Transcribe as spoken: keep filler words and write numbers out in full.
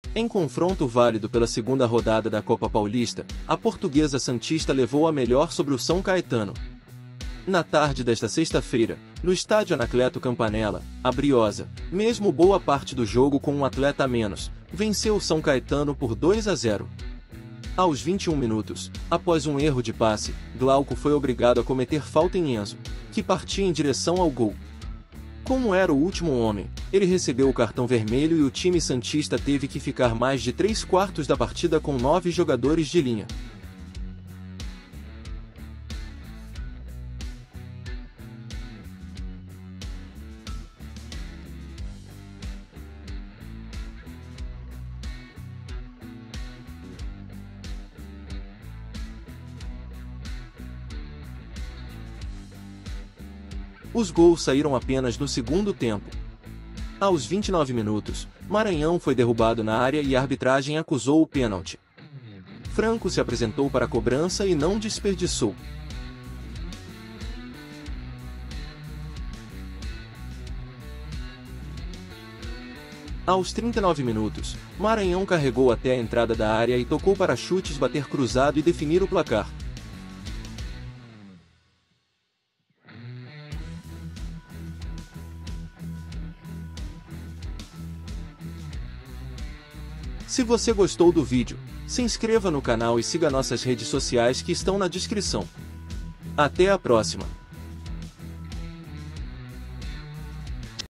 Em confronto válido pela segunda rodada da Copa Paulista, a Portuguesa Santista levou a melhor sobre o São Caetano. Na tarde desta sexta-feira, no estádio Anacleto Campanella, a Briosa, mesmo boa parte do jogo com um atleta a menos, venceu o São Caetano por dois a zero. Aos vinte e um minutos, após um erro de passe, Glauco foi obrigado a cometer falta em Enzo, que partia em direção ao gol. Como era o último homem, ele recebeu o cartão vermelho e o time santista teve que ficar mais de três quartos da partida com nove jogadores de linha. Os gols saíram apenas no segundo tempo. Aos vinte e nove minutos, Maranhão foi derrubado na área e a arbitragem acusou o pênalti. Franco se apresentou para a cobrança e não desperdiçou. Aos trinta e nove minutos, Maranhão carregou até a entrada da área e tocou para chutes bater cruzado e definir o placar. Se você gostou do vídeo, se inscreva no canal e siga nossas redes sociais que estão na descrição. Até a próxima!